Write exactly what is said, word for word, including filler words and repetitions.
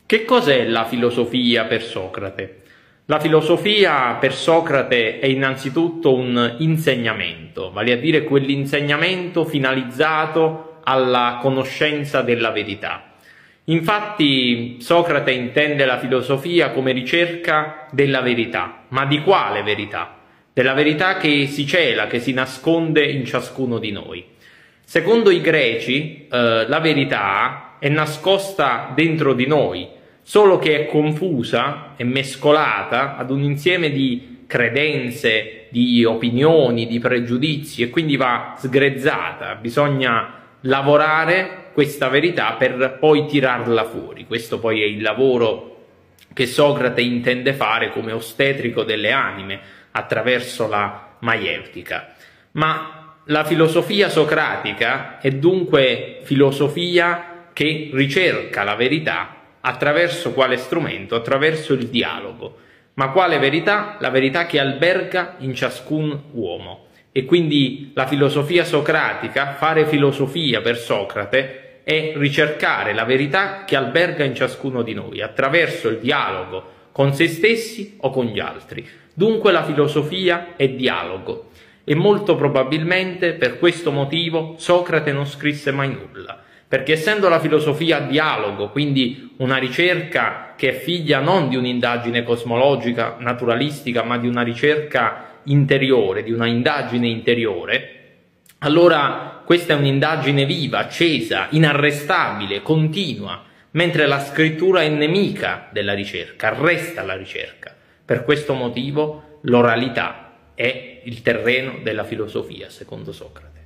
Che cos'è la filosofia per Socrate? La filosofia per Socrate è innanzitutto un insegnamento, vale a dire quell'insegnamento finalizzato alla conoscenza della verità. Infatti Socrate intende la filosofia come ricerca della verità, ma di quale verità? Della verità che si cela, che si nasconde in ciascuno di noi. Secondo i greci, eh, la verità è nascosta dentro di noi, solo che è confusa e mescolata ad un insieme di credenze, di opinioni, di pregiudizi e quindi va sgrezzata. Bisogna lavorare questa verità per poi tirarla fuori. Questo poi è il lavoro che Socrate intende fare come ostetrico delle anime attraverso la maieutica. Ma la filosofia socratica è dunque filosofia che ricerca la verità attraverso quale strumento? Attraverso il dialogo. Ma quale verità? La verità che alberga in ciascun uomo. E quindi la filosofia socratica, fare filosofia per Socrate, è ricercare la verità che alberga in ciascuno di noi, attraverso il dialogo con se stessi o con gli altri. Dunque la filosofia è dialogo. E molto probabilmente per questo motivo Socrate non scrisse mai nulla. Perché essendo la filosofia dialogo, quindi una ricerca che è figlia non di un'indagine cosmologica, naturalistica, ma di una ricerca interiore, di una indagine interiore, allora questa è un'indagine viva, accesa, inarrestabile, continua, mentre la scrittura è nemica della ricerca, arresta la ricerca. Per questo motivo l'oralità è il terreno della filosofia, secondo Socrate.